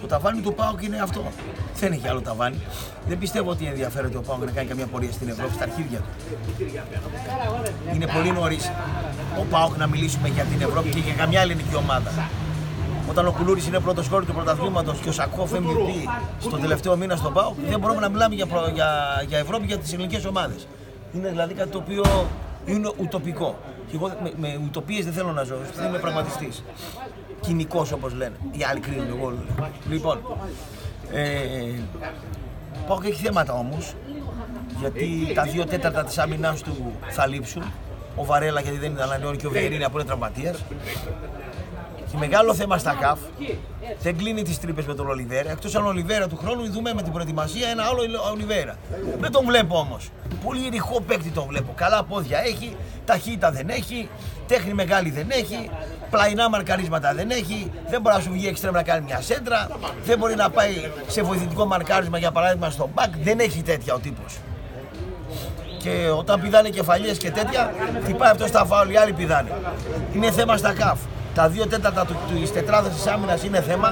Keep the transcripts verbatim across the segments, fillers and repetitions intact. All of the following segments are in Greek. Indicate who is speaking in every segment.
Speaker 1: ταβάνι του ΠΑΟΚ είναι αυτό. Δεν έχει άλλο ταβάνι. Δεν πιστεύω ότι ενδιαφέρεται ο ΠΑΟΚ να κάνει καμία πορεία στην Ευρώπη, στα αρχίδια του. Είναι πολύ νωρίς ο ΠΑΟΚ να μιλήσουμε για την Ευρώπη και για καμιά ελληνική ομάδα. Όταν ο Κουλούρης είναι πρώτος σκόρερ του πρωταθλήματος και ο Σακόφ εμ βι πι στον τελευταίο μήνα στον ΠΑΟΚ, δεν μπορούμε να μιλάμε για, προ... για... για Ευρώπη για τις ελληνικές ομάδες. Είναι δηλαδή κάτι το οποίο είναι ουτοπικό. Και εγώ με, με ουτοπίες δεν θέλω να ζω, δεν είμαι πραγματιστής. Κοινικός όπως λένε. Οι άλλοι κρίνουν, εγώ λέω. Λοιπόν, ε, ο ΠΑΟΚ έχει θέματα όμως, γιατί τα δύο τέταρτα της άμυνας του θα λείψουν. Ο Βαρέλα γιατί δεν ανανεώνει και ο Βιερίνια που είναι τραυματίας. Και μεγάλο θέμα στα ΚΑΦ, δεν κλείνει τις τρύπες με τον Ολιβέρα. Εκτός αν ο Ολιβέρα του χρόνου δούμε με την προετοιμασία ένα άλλο Ολιβέρα. Δεν τον βλέπω όμως. Πολύ ρηχό παίκτη τον βλέπω. Καλά πόδια έχει, ταχύτητα δεν έχει, τέχνη μεγάλη δεν έχει, πλαϊνά μαρκαρίσματα δεν έχει, δεν μπορεί να σου βγει εξτρέμ να κάνει μια σέντρα, δεν μπορεί να πάει σε βοηθητικό μαρκάρισμα για παράδειγμα στο μπακ, δεν έχει τέτοια ο τύπος. Και όταν πηδάνε κεφαλιές και τέτοια, χτυπάει αυτό στα φάουλ, οι άλλοι πηδάνε. Είναι θέμα στα ΚΑΦ. Τα δύο τέταρτα της τετράδας της άμυνας είναι θέμα.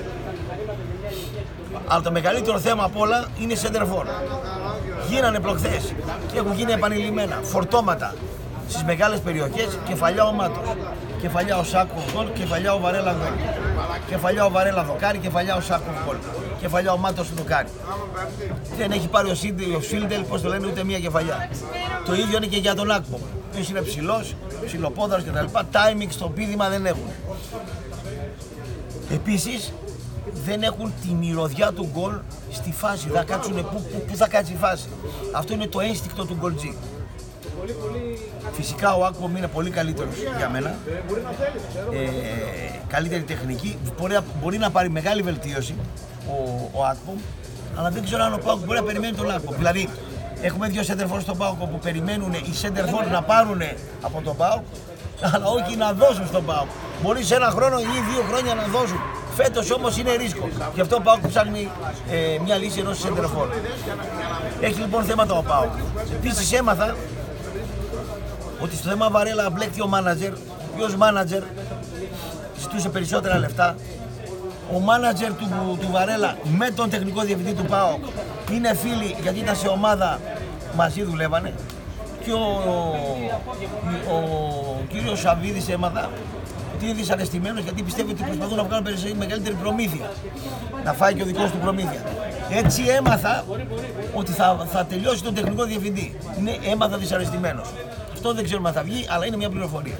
Speaker 1: Αλλά το μεγαλύτερο θέμα απ' όλα είναι σεντερφόρ. Γίνανε προχθές και έχουν γίνει επανειλημμένα φορτώματα στις μεγάλες περιοχές, κεφαλιά ο Μάτος, κεφαλιά ο Σάκο γκολ, κεφαλιά ο Βαρέλα γκολ, κεφαλιά ο Βαρέλα δοκάρι, κεφαλιά ο Σάκο γκολ, κεφαλιά ο Μάτος δοκάρι. Δεν έχει πάρει ο Σίλντελ, πώς το λένε, ούτε μία κεφαλιά. Το ίδιο είναι και για τον Άκπο. Ποιος είναι ψηλός, ψηλοπόδαρος κτλ. Timing στο πήδημα δεν έχουν. Επίσης, δεν έχουν τη μυρωδιά του γκολ στη φάση. Θα κάτσουνε, πού, πού, πού θα κάτσει η φάση. Αυτό είναι το ένστικτο του γκολτζή. Φυσικά ο Άκπομ είναι πολύ καλύτερος για μένα. Ε, καλύτερη τεχνική. Μπορεί, μπορεί να πάρει μεγάλη βελτίωση ο, ο Άκπομ, αλλά δεν ξέρω αν ο ΠΑΟΚ μπορεί να περιμένει τον Άκπομ. Δηλαδή, έχουμε δύο σέντερφορ στον ΠΑΟΚ που περιμένουν οι σέντερφορ να πάρουν από τον ΠΑΟΚ, αλλά όχι να δώσουν στον ΠΑΟΚ. Μπορεί σε ένα χρόνο ή δύο χρόνια να δώσουν. Φέτος όμως είναι ρίσκο. Γι' αυτό ο ΠΑΟΚ ψάχνει ε, μια λύση ενός σέντερφορ. Έχει λοιπόν θέματα ο ΠΑΟΚ. Επίσης έμαθα ότι στο θέμα Βαρέλα μπλέκει ο μάνατζερ, ο οποίος μάνατζερ ζητούσε περισσότερα λεφτά. Ο μάνατζερ του, του Βαρέλα με τον τεχνικό διευθυντή του ΠΑΟΚ είναι φίλοι γιατί ήταν σε ομάδα μαζί δουλεύανε. Και ο, ο, ο κύριος Σαββίδης έμαθα ότι είναι δυσαρεστημένος γιατί πιστεύει ότι προσπαθούν να βγάλουν μεγαλύτερη προμήθεια. Να φάει και ο δικός του προμήθεια. Έτσι έμαθα ότι θα, θα τελειώσει τον τεχνικό διευθυντή. Είναι, έμαθα δυσαρεστημένος. Αυτό δεν ξέρουμε αν θα βγει, αλλά είναι μια πληροφορία.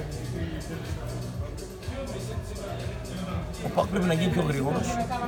Speaker 1: Ο ΠΑΟΚ πρέπει να γίνει πιο γρήγορος.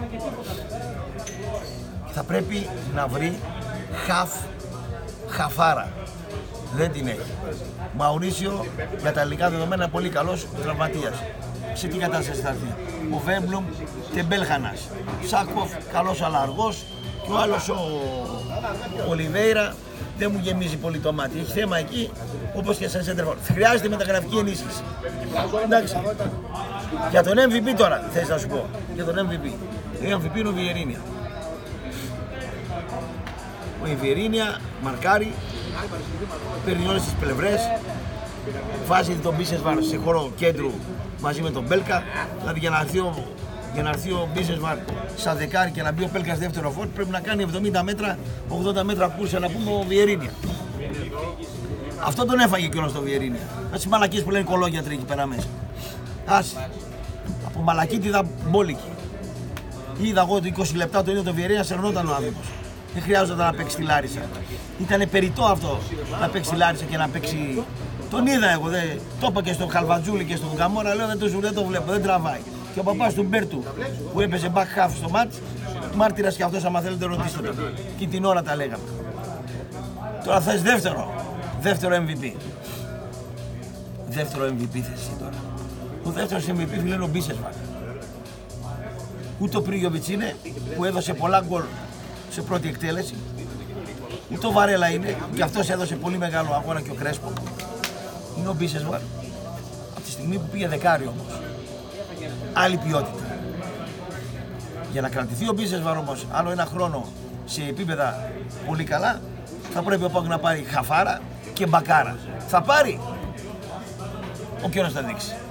Speaker 1: Θα πρέπει να βρει χαφ, χαφάρα. Δεν την έχει. Μαουρίσιο για τα ελληνικά δεδομένα πολύ καλός τραυματίας. Σε τι κατάσταση θα έρθει. Ο Βέμπλουμ και Μπέλχανας. Σάκοφ καλός αλλά αργός. Και ο άλλος ο Ολιβέιρα δεν μου γεμίζει πολύ το μάτι. Έχει θέμα εκεί όπως και σε σέντερφορ. Χρειάζεται μεταγραφική ενίσχυση. Εντάξει. Για τον εμ βι πι τώρα θες να σου πω. Για τον εμ βι πι. Ο εμ βι πι είναι ο Βιερίνια. Ο Βιερίνια μαρκάρει. Παίρνει όλες τις πλευρές, βάζει τον Μπίσεσβαρ σε χώρο κέντρου μαζί με τον Μπέλκα. Δηλαδή για να έρθει ο, για να έρθει ο Μπίσεσβαρ σαν δεκάρι και να μπει ο Μπέλκας δεύτερο φόρ πρέπει να κάνει εβδομήντα μέτρα, ογδόντα μέτρα κούρσα να πούμε ο Βιερίνια. Αυτό τον έφαγε κιόλας το Βιερίνια. Ας οι μαλακίες που λένε κολόγιατροι εκεί πέρα μέσα. Ας, από μαλακίτη είδα μπόλικη. Είδα εγώ το είκοσι λεπτά το ίδιο το Βιερίνια, σερνόταν ο άνθρωπος. Δεν χρειάζονταν να παίξει τη Λάρισα. Ήτανε περιττό αυτό να παίξει τη Λάρισα και να παίξει. Τον είδα εγώ, δε... το είπα και στον Χαλβατζούλη και στον Καμόρα, λέω δεν το, δεν το βλέπω, δεν τραβάει. Και ο παπάς του Μπέρτου που έπαιζε back half στο μάτς, μάρτυρας και αυτός, άμα θέλετε ρωτήστε τον. Και την ώρα τα λέγαμε. Τώρα θες δεύτερο, δεύτερο εμ βι πι. Δεύτερο εμ βι πι θες εσύ τώρα. Ο δεύτερος εμ βι πι λένε ο Μπίσεσβαρ. Ούτε ο Πρίγιοβιτς είναι που έδωσε πολλά γκολ σε πρώτη εκτέλεση. Ούτε ο Βαρέλα είναι, και αυτός έδωσε πολύ μεγάλο αγώνα και ο Κρέσπο. Είναι ο Μπίσεσβαρ. Από τη στιγμή που πήγε δεκάρι όμως, άλλη ποιότητα. Για να κρατηθεί ο Μπίσεσβαρ όμως άλλο ένα χρόνο σε επίπεδα πολύ καλά, θα πρέπει ο ΠΑΟΚ να πάρει χαφάρα και μπακάρα. Θα πάρει, ο καιρός θα δείξει.